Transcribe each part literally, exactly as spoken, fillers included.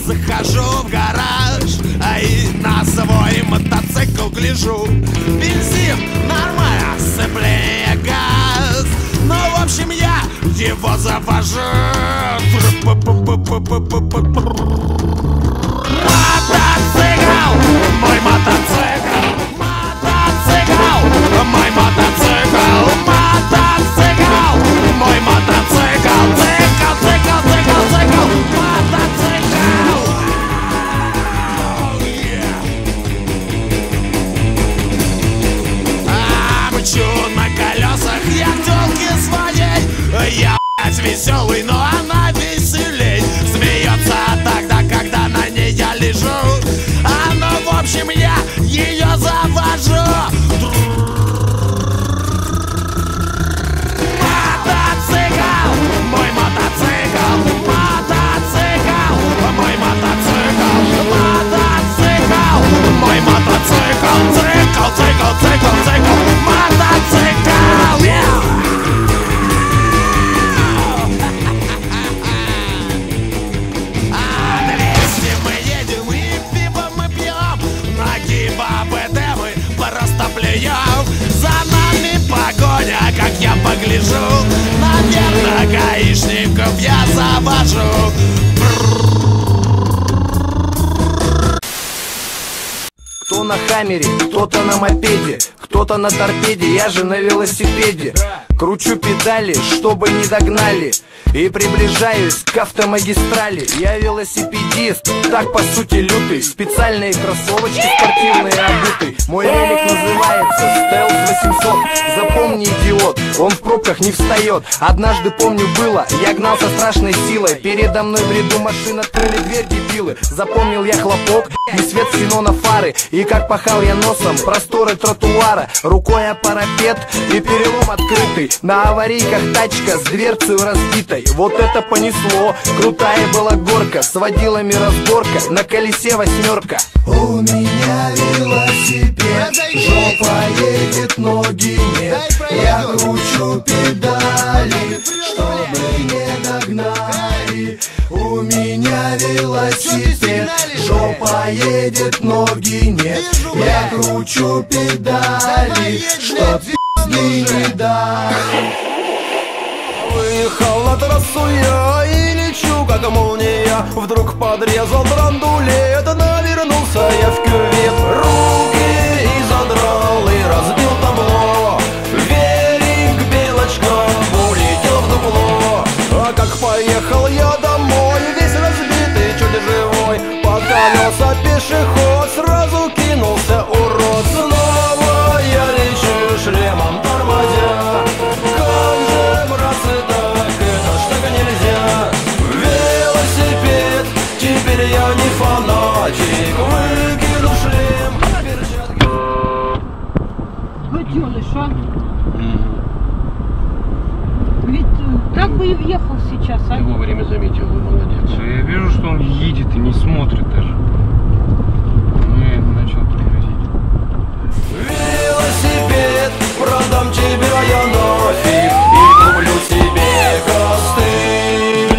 захожу в гараж, а и на свой мотоцикл гляжу. Бензин нормально, сцепление газ. Ну, в общем, я его завожу. Мотоцикл, мой мотоцикл, мотоцикл, мой мотоцикл, мотоцикл, мой мотоцикл, цикл, цикл, цикл, цикл, мотоцикл. А мчу на колесах я к тёлке своей. Я, блядь, веселый, но она веселей. Смеется тогда, когда на ней я лежу. А ну, в общем, я ее завожу. Мотоцикл, мой мотоцикл, мотоцикл, мой мотоцикл, мотоцикл, мой мотоцикл, цикл, цикл, цикл, цикл, мотоцикл, yeah! За нами погоня, как я погляжу. Наверное, гаишников я завожу. Кто на хаммере, кто-то на мопеде, кто-то на торпеде, я же на велосипеде. Кручу педали, чтобы не догнали, и приближаюсь к автомагистрали. Я велосипедист, так по сути лютый. Специальные кроссовочки спортивные обутый. Мой велик называется Стелс восемьсот. Запомни, идиот, он в пробках не встает. Однажды, помню, было, я гнал со страшной силой. Передо мной в ряду машин открыли дверь дебилы. Запомнил я хлопок и свет ксенона фары. И как пахал я носом просторы тротуара. Рукой о парапет и перелом открытый. На аварийках тачка с дверцей разбитой. Вот это понесло, крутая была горка. С водилами разборка, на колесе восьмерка. У меня велосипед, жопа едет, ноги нет. Я кручу педали, чтобы не догнали. У меня велосипед, жопа едет, ноги нет. Я кручу педали, чтоб пизды не дали. Выехал на трассу я и лечу, как молния. Вдруг подрезал драндулет, навернулся я в кювет. Руки и задрал, и разбил табло. Велик белочком улетел в дупло. А как поехал я домой, весь разбитый, чуть живой. Под колеса пешеход, сразу кинулся урод. Снова я лечу шлемом тормозя. Как же, братцы, так, это ж так нельзя. Велосипед, теперь я не фанатик. Выкину шлем, перчатки. Гаденыш, а? Ведь как бы и въехал сейчас, а? Ты вовремя заметил, вы молодец. Я вижу, что он едет и не смотрит даже. Ну, я начал тормозить. Велосипед, продам тебя я нафиг и куплю себе костыль.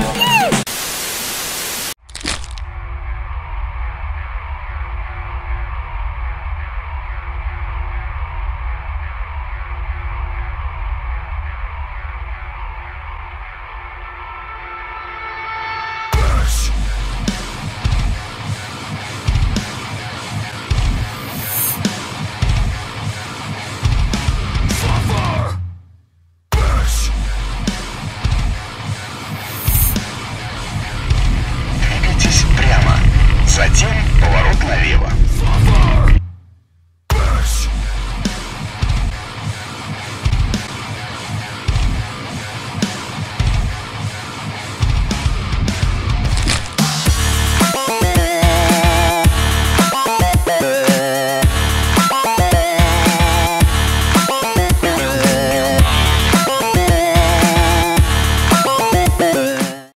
Затем поворот налево.